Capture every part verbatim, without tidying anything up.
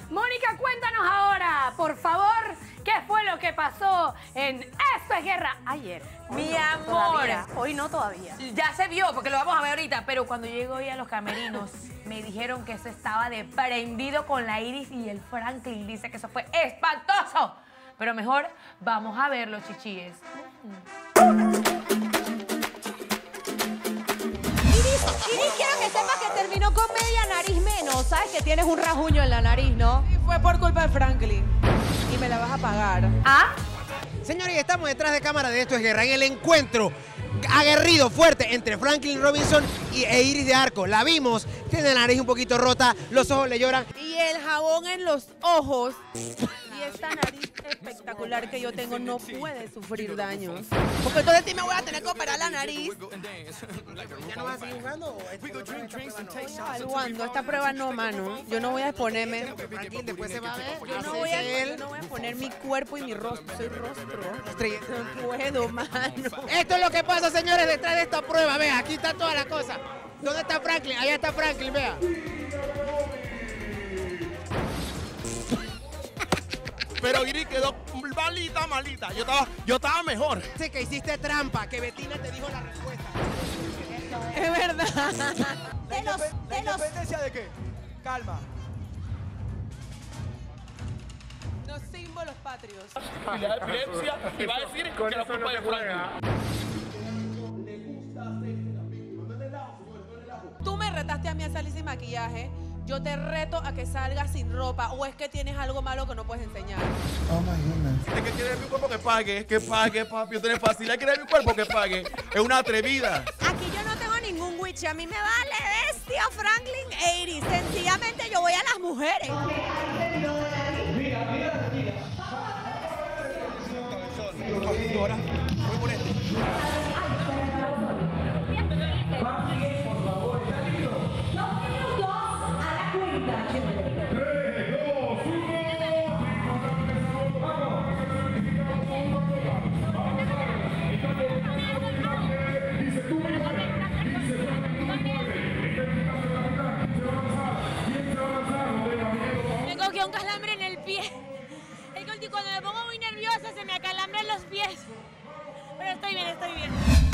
Mónica, cuéntanos ahora, por favor, ¿qué fue lo que pasó en Esto es Guerra ayer? Mi no, amor. Todavía. Hoy no todavía. Ya se vio, porque lo vamos a ver ahorita, pero cuando llego hoy a los camerinos, me dijeron que eso estaba de prendido con la Iris y el Franklin. Dice que eso fue espantoso. Pero mejor vamos a verlo, chichíes. Iris, Iris, quiero que sepas que terminó con media nariz menos. Sabes que tienes un rajuño en la nariz, ¿no? Y fue por culpa de Franklin. Y me la vas a pagar. ¿Ah? Señores, estamos detrás de cámara de Esto es Guerra en el encuentro aguerrido, fuerte, entre Franklin Robinson y e Iris de Arco. La vimos, tiene la nariz un poquito rota, los ojos le lloran. Y el jabón en los ojos y esta nariz espectacular que yo tengo no puede sufrir daños. Porque entonces sí me voy a tener que operar la nariz. ¿Ya no vas a seguir jugando? ¿O este Estoy evaluando esta prueba no, mano. Yo no voy a exponerme. Franklin después se va a ver. Yo no voy a, yo no voy a poner mi cuerpo y mi rostro. Soy rostro. Estrella. No puedo, mano. Esto es lo que pasa, señores, detrás de esta prueba. Vea, aquí está toda la cosa. ¿Dónde está Franklin? Allá está Franklin, vea. Pero Iris quedó malita, malita. Yo estaba, yo estaba mejor. Sé que hiciste trampa, que Betina te dijo la respuesta. Es verdad. De los, de los... ¿Independencia de qué? Calma. Los símbolos patrios. Y la epilepsia y va a decir que la culpa de Franklin. Tú me retaste a mí a salir sin maquillaje. Yo te reto a que salgas sin ropa. ¿O es que tienes algo malo que no puedes enseñar? Oh my goodness. Dice que quiere mi cuerpo que pague, que pague, papi. Yo tengo facilidad, quiere mi cuerpo que pague. Es una atrevida. Aquí yo no tengo ningún witch. A mí me vale bestia Franklin e Iris. Sencillamente yo voy a las mujeres. Ahora, voy por este. Me cogió un calambre en el pie. Es que cuando me pongo muy nerviosa se me acalambran los pies. Pero estoy bien, estoy bien.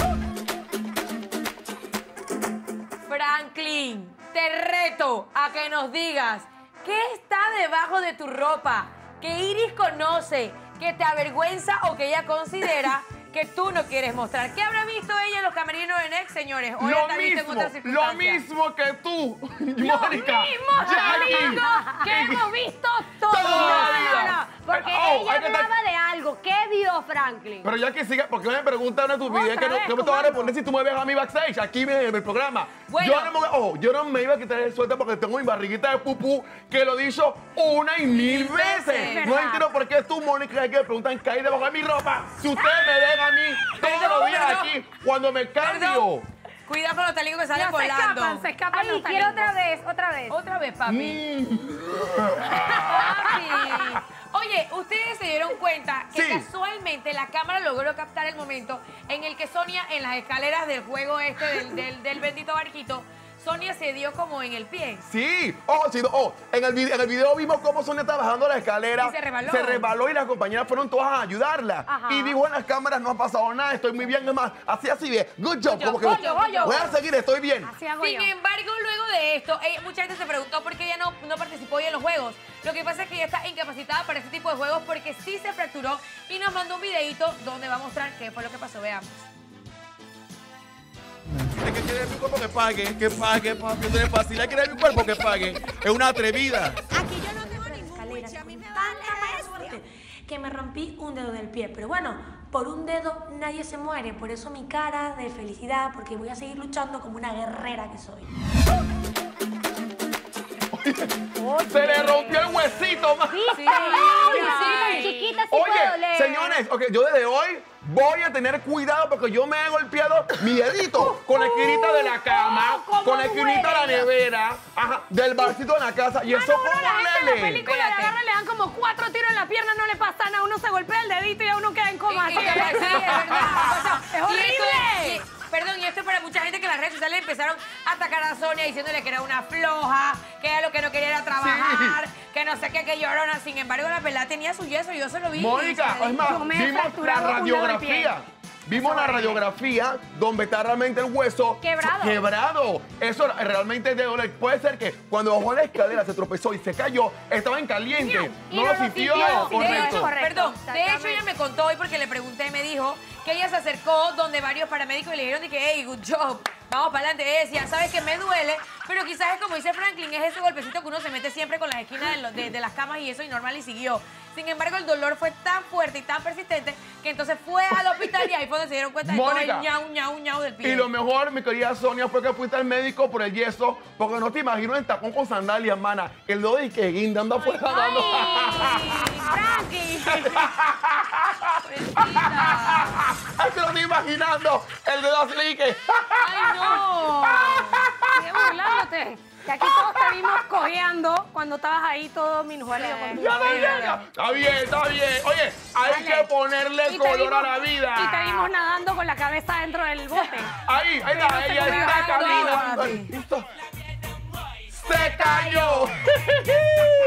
Franklin, te reto a que nos digas qué está debajo de tu ropa, que Iris conoce, que te avergüenza o que ella considera que tú no quieres mostrar. ¿Qué habrá visto ella en los camerinos de Next, señores? Hoy Lo está visto en mismo, otras lo circunstancias. mismo que tú, Lo Mónica. mismo, Fernando, que hemos visto todos. Toda la vida. No, no, no, porque Oh, ella hay que estar- hablaba de algo. ¿Qué vio Franklin? Pero ya que siga, porque me pregunta una estupidez Otra que no, vez, que me te voy a comando. responder si tú me ves a mí backstage, aquí en el programa. Bueno. Yo, no me, oh, yo no me iba a quitar el suéter porque tengo mi barriguita de pupú, que lo he dicho una y mil veces. veces. No entiendo por qué tú, Mónica, hay que me preguntan qué hay debajo de mi ropa. Si ustedes me ven a mí todos los días perdón. aquí, cuando me cambio. Perdón. Cuidado con los taligos que salen No, se volando. escapan, se escapan Ay, los quiero talentos. otra vez, otra vez. Otra vez, papi. Mm. Papi. Oye, ustedes se dieron cuenta que Sí. casualmente la cámara logró captar el momento en el que Sonia, en las escaleras del juego este, del, del, del bendito barquito, Sonia se dio como en el pie. Sí, oh, sí, oh, en el, video, en el video vimos cómo Sonia estaba bajando la escalera. Y se resbaló. Se resbaló y las compañeras fueron todas a ayudarla. Ajá. Y dijo en las cámaras, no ha pasado nada, estoy muy bien. Es más, así, así bien. Good job. Good como job, que good job, good job. voy a seguir, estoy bien. Así hago Sin yo. embargo, luego de esto, ella- mucha gente se preguntó por qué ella no, no participó hoy en los juegos. Lo que pasa es que ella está incapacitada para este tipo de juegos porque sí se fracturó y nos mandó un videito donde va a mostrar qué fue lo que pasó. Veamos. Es que quiere mi cuerpo que pague, que pague, papi. Yo tengo facilidad, quiere mi cuerpo que pague. Es una atrevida. Aquí yo no tengo ningún witch. A mí me vale bestia. Que me rompí un dedo del pie, pero bueno, por un dedo nadie se muere, por eso mi cara de felicidad, porque voy a seguir luchando como una guerrera que soy. Se le rompió el huesito, ma. Sí, Sí, sí, sí, ay. tan chiquita sí puedo Oye, leer. señores, okay, yo desde hoy voy a tener cuidado porque yo me he golpeado mi dedito con la esquinita de la cama, ¿cómo con la esquinita de la duele? nevera, ajá, del barcito de la casa. Y eso Uno, como la gente en la lele. película le Espérate. agarran, le dan como cuatro tiros en la pierna, no le pasa nada, uno se golpea el dedito y a uno queda en coma. Y- y- sí, es verdad. ¡Es Y horrible! esto- y- Perdón, y esto es para mucha gente que en las redes sociales empezaron a atacar a Sonia diciéndole que era una floja, que ella lo que no quería era trabajar, sí. que no sé qué, que llorona. Sin embargo, la pelada tenía su yeso, yo se lo vi. Mónica, es más, vimos la radiografía. Vimos la radiografía donde está realmente el hueso quebrado. quebrado. Eso realmente de doler. Puede ser que cuando bajó la escalera se tropezó y se cayó, estaba en caliente. Y no, no lo lo sintió. sintió. Correcto. Correcto. Perdón, de hecho ella me contó hoy porque le pregunté y me dijo que ella se acercó donde varios paramédicos y le dijeron que, hey, good job, vamos para adelante. Ella decía, sabes que me duele, pero quizás es como dice Franklin, es ese golpecito que uno se mete siempre con las esquinas de, los, de, de las camas y eso y normal y siguió. Sin embargo, el dolor fue tan fuerte y tan persistente que entonces fue al hospital y ahí fue donde se dieron cuenta de Mónica, todo el ñau, ñau, ñau del pie. Y lo mejor, mi querida Sonia, fue que fuiste al médico por el yeso, porque no te imagino en tacón con sandalias, mana. El dedo de que guinda anda afuera dando. ¡Frankie! Ay, te lo estoy imaginando. El dedo así le dije. ¡Ay, no! Sigue burlándote. Que aquí todos te vimos cojeando cuando estabas ahí todo minusválido con tu Ya, ya, ya, ya. Está bien, está bien. Oye, hay Dale. que ponerle Y te color vimos- a la vida. Y te vimos nadando con la cabeza dentro del bote. Ahí, ahí está, Pero se ella comió está algo, caminando. papi. Listo. ¡Se cayó!